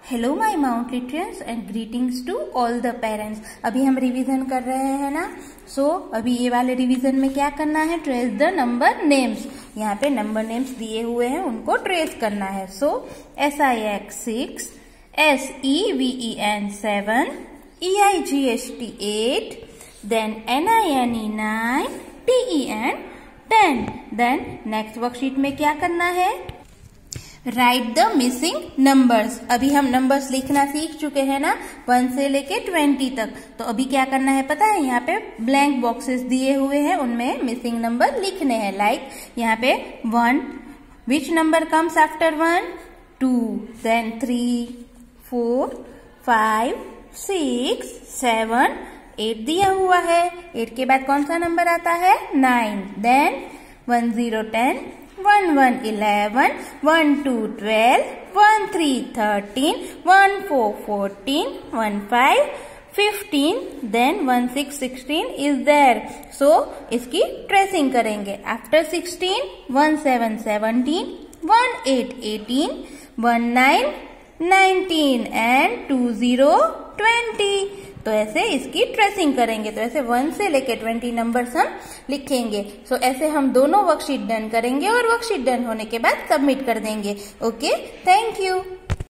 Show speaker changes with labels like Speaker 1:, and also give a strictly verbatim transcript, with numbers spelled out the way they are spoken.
Speaker 1: Hello my mountaineers and greetings to all the parents. अभी हम revision कर रहे हैं ना। सो so, अभी ये वाले रिवीजन में क्या करना है, ट्रेस द नंबर नेम्स। यहाँ पे नंबर नेम्स दिए हुए हैं, उनको ट्रेस करना है। So S I X six, S E V E N seven, E I G H T eight, then N I N E nine, T E N ten. Then next worksheet में क्या करना है, right the missing numbers. अभी हम numbers लिखना सीख चुके हैं ना, वन से लेके ट्वेंटी तक। तो अभी क्या करना है पता है, यहाँ पे ब्लैंक बॉक्सेस दिए हुए हैं, उनमें मिसिंग नंबर लिखने हैं। लाइक like, यहाँ पे one, which number comes after one, two, then three, four, five, six, seven, eight दिया हुआ है। एट के बाद कौन सा नंबर आता है, nine. Then one zero ten, one one eleven, one two twelve, one three thirteen, one four fourteen, one five fifteen, then one six sixteen is there. So इसकी ट्रेसिंग करेंगे। After sixteen, one seven seventeen, one eight eighteen, one nine nineteen and two zero twenty. तो ऐसे इसकी tracing करेंगे। तो ऐसे one से लेके ट्वेंटी नंबर्स हम लिखेंगे। सो so, ऐसे हम दोनों वर्कशीट डन करेंगे और वर्कशीट डन होने के बाद सबमिट कर देंगे। Okay, thank you.